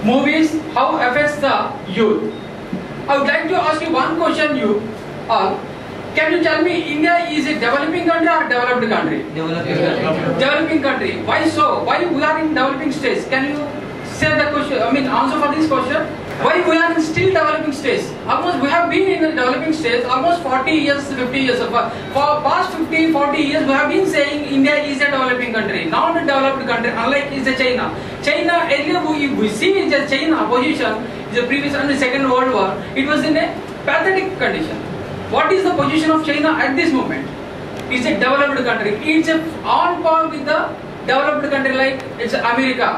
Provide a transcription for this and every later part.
movies, how affects the youth. I would like to ask you one question, you all. Can you tell me, India is a developing country or developed country? Developing country. Why so? Why we are in developing stage? Can you say the question? I mean, answer for this question. Why we are in still developing stage? Almost we have been in the developing stage almost 40 years, 50 years. For past 50, 40 years, we have been saying India is a developing country, not a developed country. Unlike is a China. China earlier we see the China position is the previous and the Second World War. It was in a pathetic condition. What is the position of China at this moment? It's a developed country. It's on par with the developed country like it's America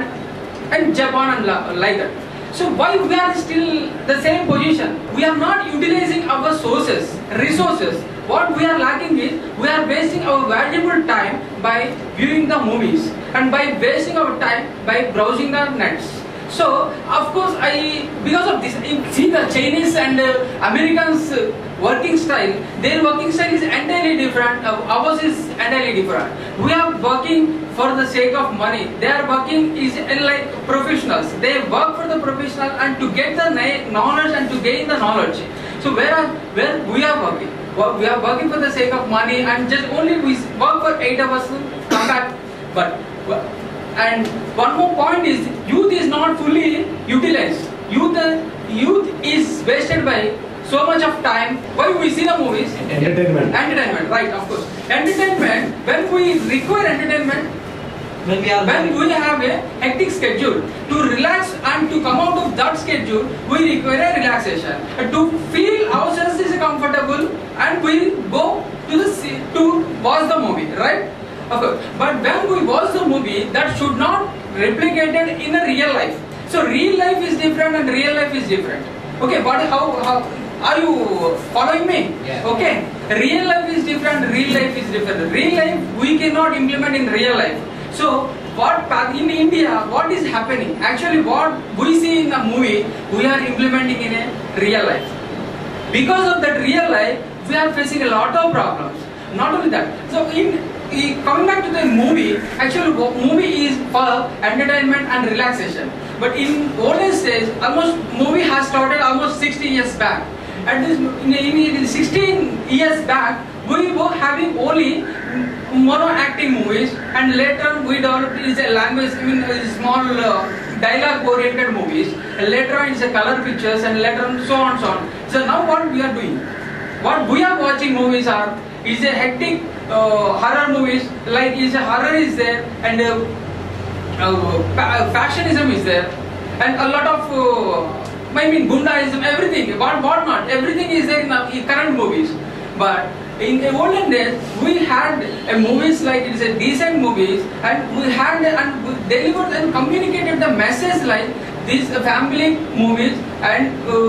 and Japan and like that. So why we are still the same position? We are not utilizing our resources. What we are lacking is we are wasting our valuable time by viewing the movies and by wasting our time by browsing the nets. So of course because of this, see the Chinese and Americans working style, their working style is entirely different, ours is entirely different. We are working for the sake of money, they are working is like professionals, they work for the professional and to get the knowledge and to gain the knowledge. So where we are working, we are working for the sake of money and just only we work for 8 hours, come back. And one more point is, youth is not fully utilized. Youth is wasted by so much of time. Why we see the movies? Entertainment, right, of course. Entertainment, when we require entertainment, when we have a hectic schedule, to relax and to come out of that schedule, we require a relaxation. To feel ourselves is comfortable and we go to watch the movie, right? Okay. But when we watch the movie, that should not replicated in a real life. So real life is different and real life is different. Okay, but how are you following me? Yeah. Okay, real life is different, real life is different. Real life we cannot implement in real life. So what in India, what is happening? Actually what we see in the movie, we are implementing in a real life. Because of that real life, we are facing a lot of problems. Not only that, so coming back to the movie, actually movie is for entertainment and relaxation. But in olden days, almost movie has started almost 60 years back. At this, in 16 years back, we were having only mono acting movies, and later we developed is a language, small dialogue oriented movies. And later on it's a color pictures, and later on so on so on. So now what we are doing? What we are watching movies is a hectic horror movies, like horror is there and fashionism is there and a lot of Gundaism, everything, what not, everything is there in the current movies. But in the olden days, we had movies like it's a decent movies, and we had and we delivered and communicated the message like these family movies and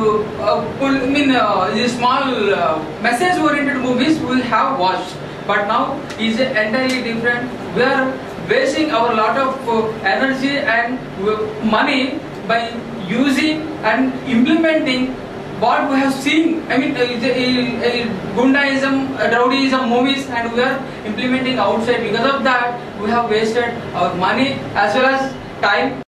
these small message-oriented movies we have watched. But now is entirely different. We are wasting our lot of energy and money by using and implementing what we have seen. Gundaism, rowdyism movies, and we are implementing outside. Because of that, we have wasted our money as well as time.